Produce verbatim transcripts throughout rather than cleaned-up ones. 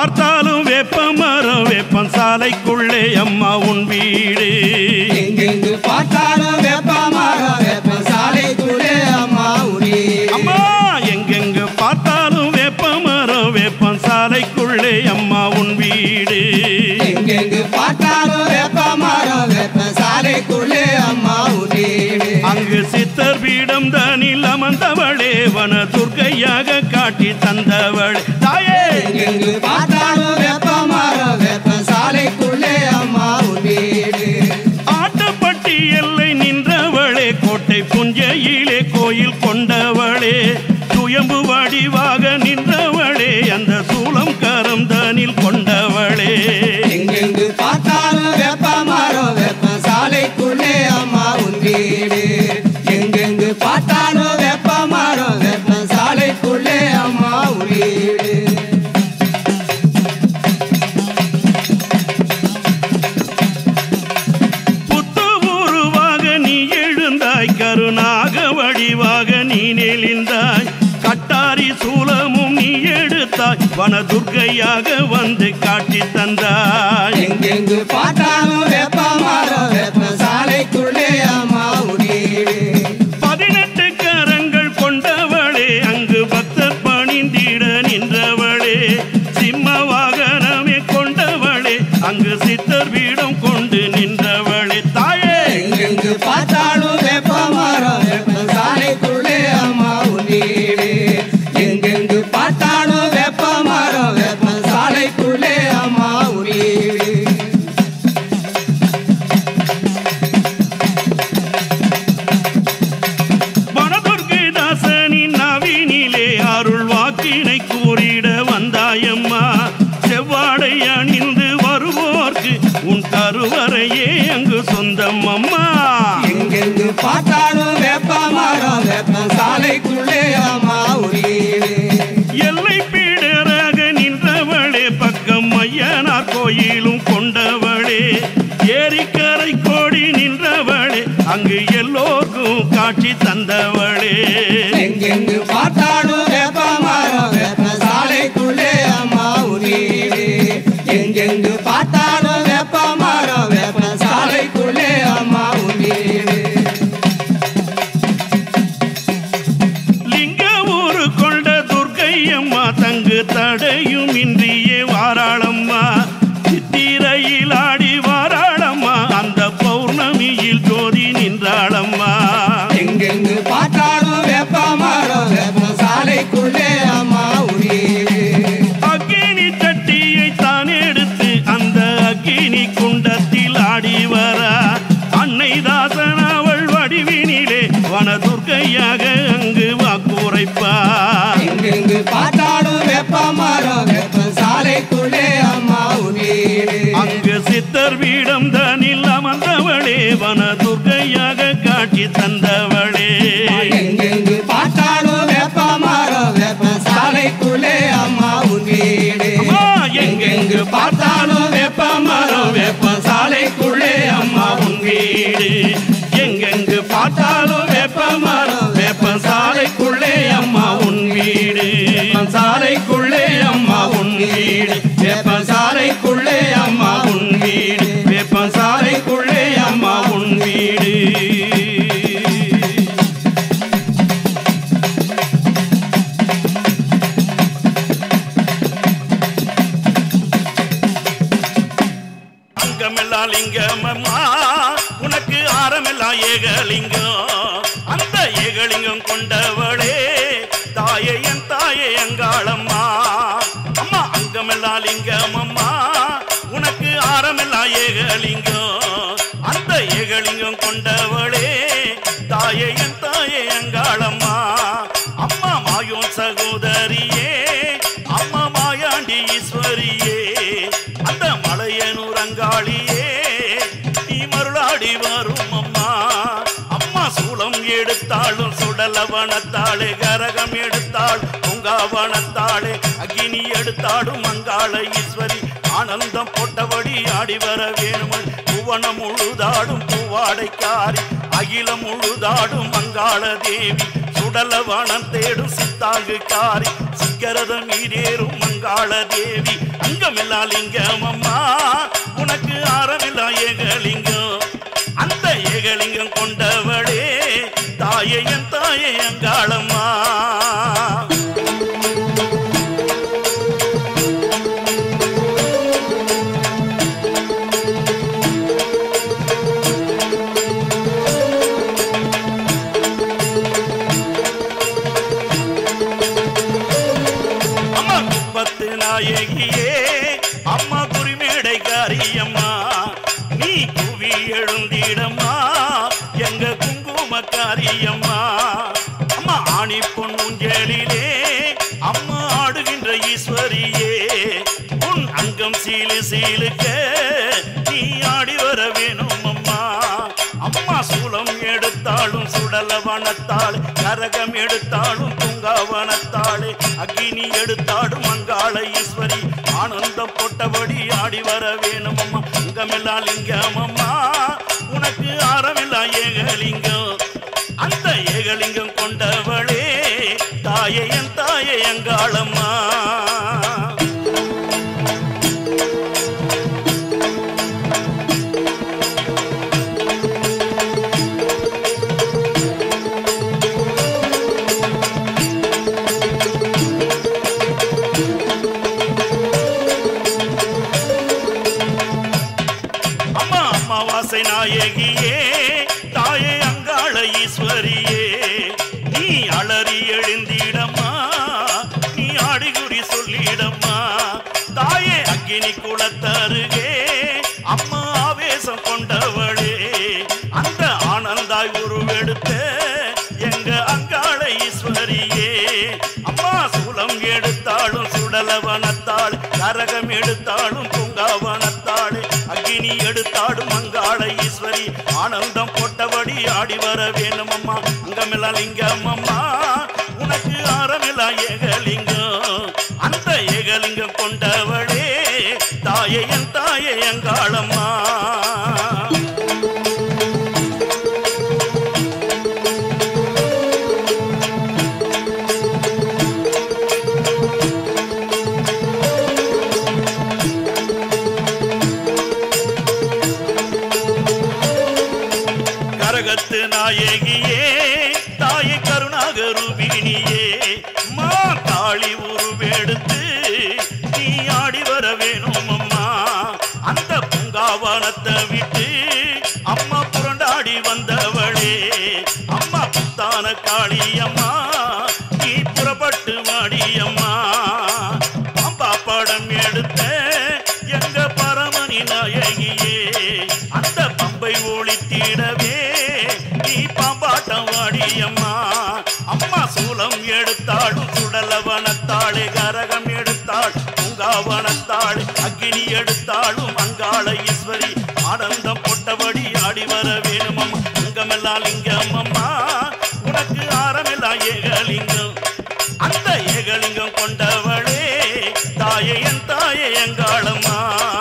பார்த்தாலும் வேப்ப மரம் வேப்பம் சாலைக்குள்ளே அம்மா உன் வீடு எங்கெங்கு பார்த்தாலும் வேப்ப மரம் வேப்ப சாலைக்குள்ளே அம்மா உன் வீடு அம்மா எங்கெங்கு பார்த்தாலும் வேப்ப மரம் வேப்பம் சாலைக்குள்ளே அம்மா உன் வீடு எங்கெங்கு பார்த்தாலும் வேப்ப மரம் வேப்ப சாலைக்குள்ளே அம்மா உன் வீடு அங்கு சித்தர் பீடம் தானில் அமர்ந்தவளே வன துர்க்கையாக காட்டி தந்தவளே தாயே எங்கெங்கு பார்த்தாலும் வேப்ப மரம் வேப்ப சாலைக்குள்ளே அம்மா உன் வீடு ஆட்டப்பட்டி எல்லை நின்றவளே கோட்டை புஞ்சையிலே கோயில் கொண்டவளே சுயம்பு வடிவாக நின்றவளே அந்த சூலம் கரம் தானில் கொண்டவளே எங்கெங்கு பார்த்தாலும் வேப்ப மரம் வேப்ப சாலைக்குள்ளே அம்மா உன் வீடு எங்கெங்கு பார்த்தாலும் வேப்ப மரம் வேப்ப சாலைக்குள்ளே அம்மா உன் வீடு புத்து உருவாக நீ எழுந்தாய் கருணாக வடிவாக நீ நெளிந்தாய் கட்டாரி சூலமும் நீ எடுத்தாய் வனதுர்க்கையாக வந்து காட்டி தந்தாய் எங்கெங்கு பார்த்தாலும் வேப்ப மரம் வேப்ப சாலைக்குள்ளே அம்மா உன் வீடு பதினெட்டு கரங்கள் கொண்டவளே அங்கு பக்தர் பணிந்திட நின்றவளே சிம்ம வாகனமே கொண்டவளே அங்கு சித்தர் பீடம் கொண்டு நின்றவளே தாயே எங்கெங்கு பார்த்தாலும் வேப்ப மரம் வேப்ப சாலைக்குள்ளே அம்மா உன் வீடு எங்கெங்கு பார்த்தாலும் வேப்ப மரம் வேப்ப சாலைக்குள்ளே அம்மா உன் வீடு வனதுர்க்கை தாசனின் நவீனிலே அருள் வாக்கினை கூறிட வந்தாயம்மா செவ்வாடை அணிந்து வருவோர்க்கு உன் கருவறையே அங்கு சொந்தம் அம்மா எங்கெங்கு பார்த்தாலும் வேப்ப மரம் வேப்ப சாலைக்குள்ளே அம்மா உன் வீடு எல்லை பீடராக நின்றவளே பக்கம் ஐயனார் கோயிலும் கொண்டவளே ஏரிக்கரை கோடி நின்றவளே அங்கு எல்லோருக்கும் காட்சி தந்தவளே எங்கெங்கு பார்த்தாலும் வேப்ப மரம் வேப்ப சாலைக்குள்ளே அம்மா உன் வீடு எங்கெங்கு பார்த்தாலும் வேப்ப மரம் வேப்ப சாலைக்குள்ளே அம்மா உன் வீடு லிங்க ஊரு கொண்ட துர்க்கை அம்மா தங்கு தடையும் இன்றியே வாராளம்மா சித்திரையில் ஆடி வாராளம்மா அந்த பௌர்ணமியில் ஜோதி நின்றாளம்மா எங்கெங்கு பார்த்தாலும் வேப்ப மரம் வேப்ப சாலைக்குள்ளே அம்மா உன் வீடு அக்கினி சட்டியை தான் எடுத்து அந்த அக்கினி குண்டத்தில் ஆடி வரா அன்னை தாசன் அவள் வடிவினிலே வனதுர்க்கையாக அங்கு வாக்குரைப்பா எங்கெங்கு பார்த்தாலும் வேப்ப மரம் வேப்ப சாலைக்குள்ளே அம்மா உன் வீடு அங்கு சித்தர் பீடம் தானில் அமர்ந்தவளே வனதுர்க்கையாக காட்சி தந்தவளே எங்கெங்கு பார்த்தாலும் வேப்ப மரம் வேப்ப சாலைக்குள்ளே அம்மா உன் வீடு அம்மா, எங்கெங்கு பார்த்தாலும் வேப்ப மரம் வேப்ப சாலைக்குள்ளே அம்மா உன் வீடு எங்கெங்கு பார்த்தாலும் வேப்ப மரம் வேப்ப சாலைக்குள்ளே அம்மா உன் வீடு சாலைக்குள்ளே அம்மா உன் வீடு வேப்ப சாலைக்குள்ளே அம்மா உன் வீடு வேப்ப சாலைக்குள்ளே அம்மா உன் வீடு அங்கமெல்லாம் லிங்கம் அம்மா உனக்கு ஆரமெல்லாம் ஏகலிங்கம் அந்த ஏகலிங்கம் கொண்டவளே தாயே என் தாயே அங்காளம்மா அம்மா அங்கமெல்லாம் லிங்கம் அம்மா உனக்கு ஆரமெல்லாம் ஏகலிங்கம் அந்த ஏகலிங்கம் கொண்டவளே தாயே என் தாயே அங்காளம்மா அம்மா மாயோன் சகோதரியே அம்மா மாயாண்டி ஈஸ்வரியே அந்த மலையனூர் அங்காளியே நீ மருளாடி வரும் அம்மா அம்மா சூளம் எடுத்தாலும் சுடலவனத்தாளே கரகம் எடுத்தாள் பொங்காவனத்தாளே அக்னி எடுத்தாடும் அங்காள ஈஸ்வரி ஆனந்தம் போட்டபடி ஆடி வர வேணுமள் புவனம் முழுதாடும் பூவாடைக்காரி அகிலம் முழுதாடும் மங்காள தேவி சுடலவனம் தேடும் சித்தாங்கு காரி சிக்கரதம் மீறேறும் மங்காள தேவி அங்கமில்லா லிங்கம் அம்மா உனக்கு ஆரமில்லா ஏகலிங்கம் அந்த ஏகலிங்கம் கொண்டவளே தாயே என் தாயே அங்காளம்மா நாயகியே அம்மா குறிமேடை காரியம்மா நீ குவி எழுந்திடம்மா எங்க குங்கும காரியம்மா அம்மா ஆணி பொன்னுஞ்சலிலே அம்மா ஆடுகின்ற ஈஸ்வரியே உன் அங்கம் சீலு சீலுக்க நீ ஆடி வர வேணும் அம்மா அம்மா சூலம் எடுத்தாலும் சுடலவனத்தாள் கரகம் எடுத்தாலும் பூங்காவனத்தாள் அக்னி எடுத்தாடும் மங்காள ஈஸ்வரி ஆனந்தம் போட்டபடி ஆடி வர வேணும் அம்மா அங்கமில்லா லிங்கம் அம்மா உனக்கு ஆரமில்லா ஏகலிங்கம் அந்த ஏகலிங்கம் கொண்டவளே தாயே என் தாயே அங்காளம்மா நாயகியே தாயே அங்காள ஈஸ்வரியே நீ அலறி எழுந்திடம்மா நீ ஆடிகுறி சொல்லிடம்மா தாயே அக்கினி குளத்தருகே அம்மா ஆவேசம் கொண்டவளே அந்த ஆனந்தாய் உருவெடுத்த எங்க அங்காள ஈஸ்வரியே அம்மா சூலம் எடுத்தாலும் சுடலவனத்தாள் கரகம் எடுத்தாலும் பூங்காவனத்தாள் அக்னி எடுத்தாடும் மங்காள ஈஸ்வரி ஆனந்தம் போட்டபடி ஆடி வர வேணும் அம்மா அங்கமில்லா லிங்கம் அம்மா உனக்கு ஆரமில்லா ஏகலிங்கம் அந்த ஏகலிங்கம் கொண்டவளே தாயே என் தாயே அங்காளம்மா நாயகியே தாயை கருணாகரூபிணியே மா தாளி உருவெடுத்து நீ ஆடி வர வேணும் அம்மா அந்த பூங்காவனத்தை விட்டு அம்மா புரண்டாடி வந்தவளே அம்மா புத்தான காளியம்மா நீ புறப்பட்டு வாடியம்மா அம்பா படம் எடுத்த எங்க பரமணி நாயகியே அந்த பம்பை ஒளித்திடவே நீ பாம்பாட்டம் வாடியம்மா அம்மா சூலம் எடுத்தாடும் சுடலவனத்தாளே கரகம் எடுத்தாள் பூங்காவனத்தாள் அக்னி எடுத்தாலும் மங்காள ஈஸ்வரி ஆனந்தம் போட்டபடி ஆடி வர வேணும் அம்மா அங்கமில்லா லிங்கம் அம்மா உனக்கு ஆரமில்லா ஏகலிங்கம் அந்த ஏகலிங்கம் கொண்டவளே தாயே என் தாயே அங்காளம்மா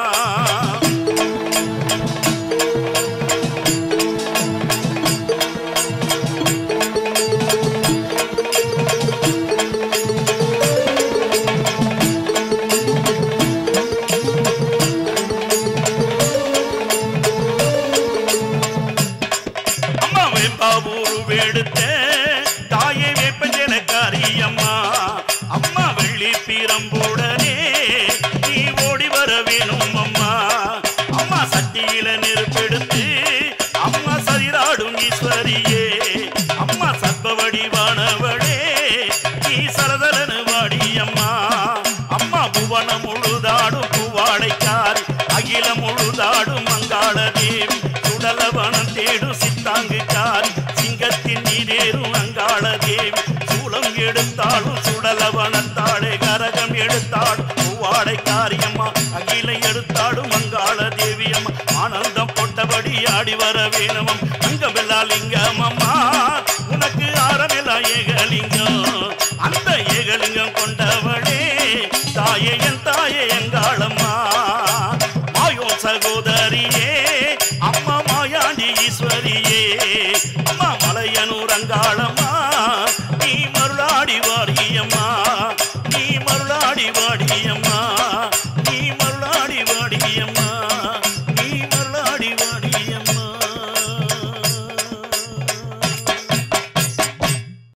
உருவெடுத்த தாயே வேப்பஞ்சனக்காரியம்மா அம்மா வெள்ளி பீரம்புடனே நீ ஓடி வர வேணும் அம்மா அம்மா சட்டியில நெருப்பெடுத்து அம்மா சரிராடும் ஈஸ்வரியே அம்மா சர்வ வடிவானவளே நீ சரதரனு வாடியம்மா அம்மா புவனம் முழுதாடும் பூவாடைக்காரி அகிலம் முழுதாடும் மங்காள தேவி சுடலவனம் தேடும் சித்தாங்கு காரி சிங்கத்தின் நீரேறும் அங்காள தேவி சூலம் எடுத்தாலும் சுடலவனத்தாளே கரகம் எடுத்தாடும் பூவாடை காரியம்மா அகிலை எடுத்தாடும் மங்காள தேவி அம்மா ஆனந்தம் போட்டபடி ஆடி வர வேணும் அங்கமில்லா லிங்கம் அம்மா உனக்கு ஆரமில்லா ஏகலிங்கம் அந்த ஏகலிங்கம் கொண்டவளே தாயே என் தாயே அங்காளம்மா மாயோ சகோதரியே மலையனூர் அங்காளம்